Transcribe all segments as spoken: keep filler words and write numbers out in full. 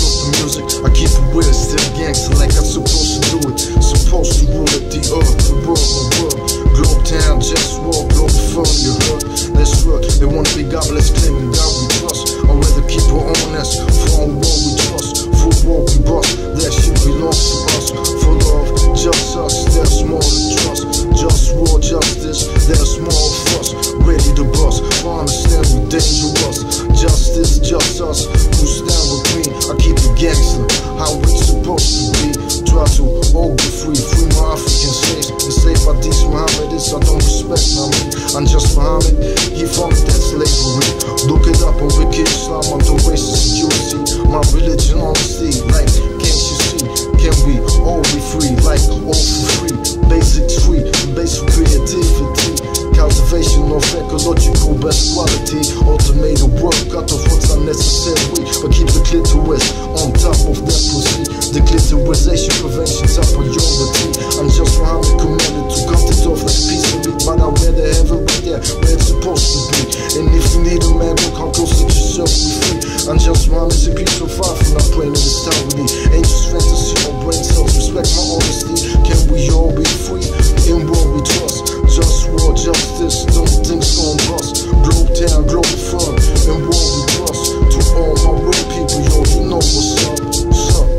close to music, I keep it weird, still gangster like I'm supposed to do it. Supposed to rule at the earth, the world, the world. Globe town, JustWar, Globalfirm, you heard? Let's work, they wanna be godless, claiming God we trust. I'd rather keep it honest, for on war we trust. For war we bust, that shit belongs to us. For love, just us, there's more to trust. Just war, justice, there's more of us. Ready to bust, for understand we're dangerous. Justice, just us, who stand with me. I keep it gangster, how we supposed to be. Try to all be free, free my African slaves. Enslaved by these Muhammadis, I don't respect, I mean, I'm just Muhammad, he founded that slavery. Look it up on Wiki Islam, I'm the racist Jersey. My religion, honesty, like, can't you see? Can we all be free, like, all for free? Basics free, basic creativity. Cultivation of ecological best quality. Automated work, cut off what's unnecessary, but keep the clitoris on top of that pussy. Declitorization, prevention, top priority. I'm just Muhammad commanded to cut it off like a piece of meat, but I rather have it right there where it's supposed to be. And if you need a man, go come close to yourself, be free. I'm just Muhammad, a piece of fire from my brain in this town with me. Ain't just fantasy or brain cells, respect my honesty. Can we all be free? In war we trust. Just war, justice, don't think gon' bust. Globe town, Globalfirm, in war we trust. To all my real people, yo, you know what's up, what's up.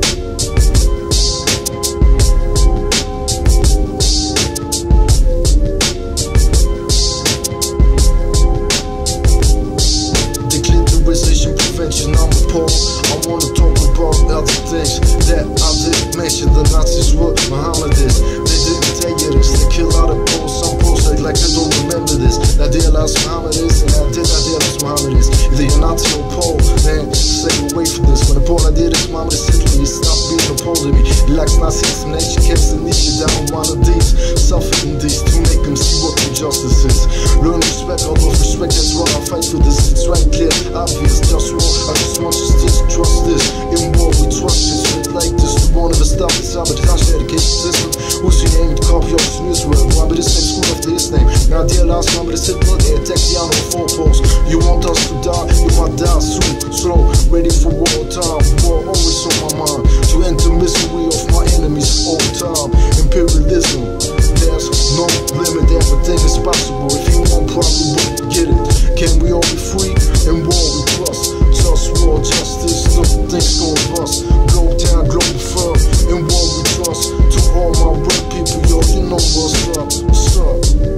Declitorization, prevention, I'm appalled. I wanna talk about other things that I didn't mention. The Nazis were Muhammadis. They didn't tell you this. They kill out of posts. Some posts act like they don't remember this. I idealize Muhammadis and I did idealize Muhammadis. Either you're Nazi or Pole, man, stay away from this. When the Pole I did is Muhammadis Italy, stop being opposed to me. He likes Nazis and nature keeps the niche down one of these. Suffering these to make them see what the justice is. Learn respect, out of respect, that's why I fight for this. It's right clear, obvious, just war. I just want you to trust this. In war we trust this. Shit like this, the one of the stuff is sabotage the education system. Who's your name to copy off the Israel? Muhammadis name, school after his name. Now idealize Muhammadis Hitler, they attack the on four posts. You want us to die, you might die soon. Slow, ready for war time. War always on my mind. To end the misery of my enemies all time. Imperialism, there's no limit, everything is possible. If you want probably won't get it. Can we all be free? In war we trust. Just war, justice, nothing's gon' bust. Globe town, Globalfirm, in war we trust. To all my real people, yo, you know what's up, what's up.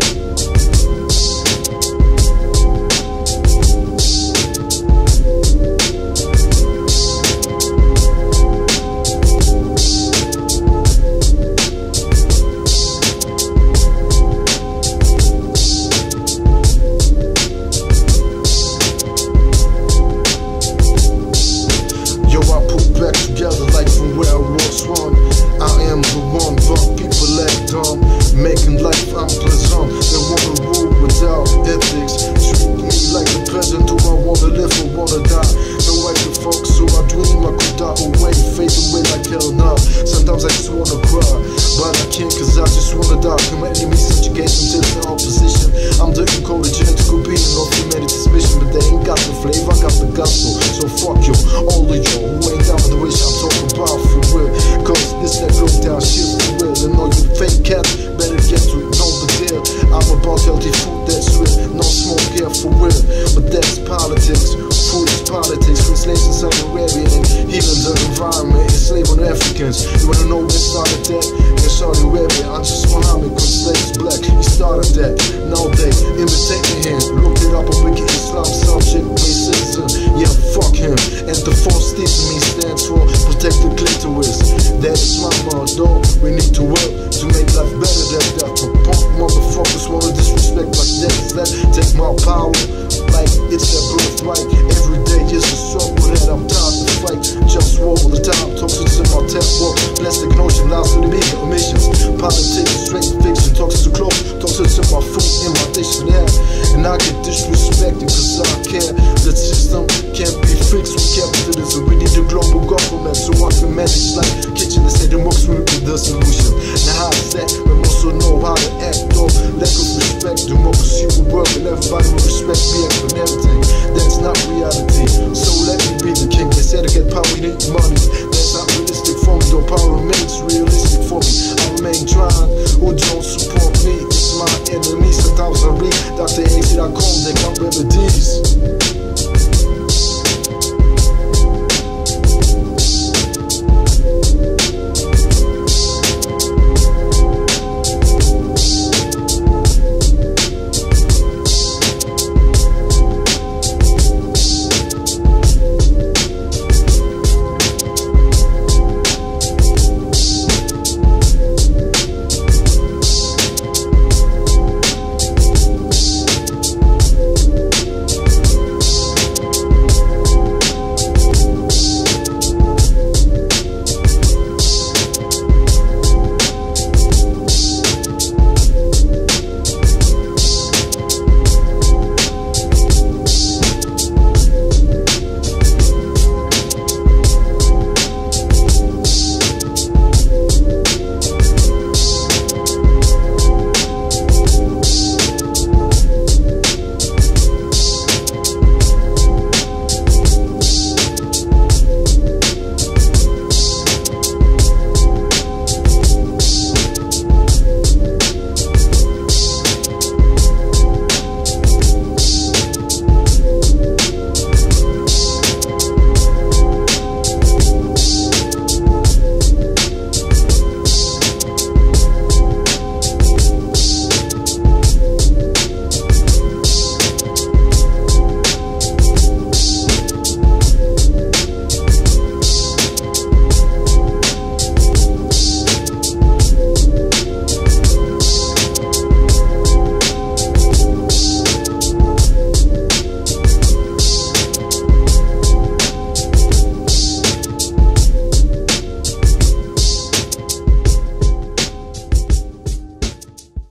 Back together like from where I was from. I am the one, but people act dumb, making life unpleasant. They wanna rule without ethics, treat me like a peasant. Do I wanna live or wanna die? No way to focus, so I dream I could die away, fade away like hell now. Sometimes I just wanna cry, but I can't cause I just wanna die. Can my enemies subjugate them to the opposition? I'm the ecological being of humanity's mission, but they ain't got the flavor, I got the gospel. So fuck you, all of you who ain't down with the wish I'm talking about for real. Cause this that look down shit for real. And all you fake cats better get to know the deal. I'm about healthy food that's real, no smoke here for real. But that's politics, food is politics. Free slaves in Saudi Arabia and healing the environment, enslaving Africans. You wanna know where started that? In Saudi Arabia, I'm just Muhammad, cause slaves black. He started that, now they imitating him. Look it up on Wiki Islam, subject racism. Yeah, fuck him. And the false me stands for protect the clitoris. That is my motto. We need to work to make life better than that. But punk motherfuckers wanna disrespect like that. That take my power like it's their birthright. Every day is a struggle that I'm tired to fight. Just war all the time, toxins in my tap work. Plastic notion, lies to the media emissions. Politics, straight fiction, toxins too close. Toxins in my food, in my dictionary. And I get disrespected cause I care. The system can't be fixed with capitalism. We need a global government so I can manage like kitchen and say the most will be the solution. Now how is that? We also know how to act though. Lack of respect, democracy will work and everybody will respect me and everything. That's not reality. So let me be the king. They said to get power, we need money. That's not realistic for me, though power remains realistic for me. I remain trying, who don't support me, it's my enemy. Sometimes I read Doctor A Z dot com, they got remedies.